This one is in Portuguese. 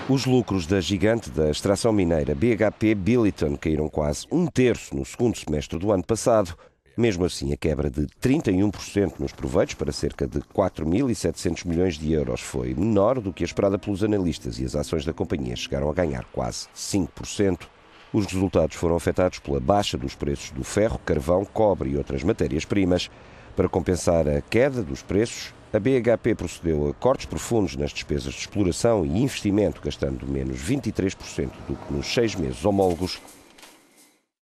Os lucros da gigante da extração mineira BHP Billiton caíram quase um terço no segundo semestre do ano passado. Mesmo assim, a quebra de 31% nos proveitos para cerca de 4.700 milhões de euros foi menor do que a esperada pelos analistas e as ações da companhia chegaram a ganhar quase 5%. Os resultados foram afetados pela baixa dos preços do ferro, carvão, cobre e outras matérias-primas. Para compensar a queda dos preços, a BHP procedeu a cortes profundos nas despesas de exploração e investimento, gastando menos 23% do que nos 6 meses homólogos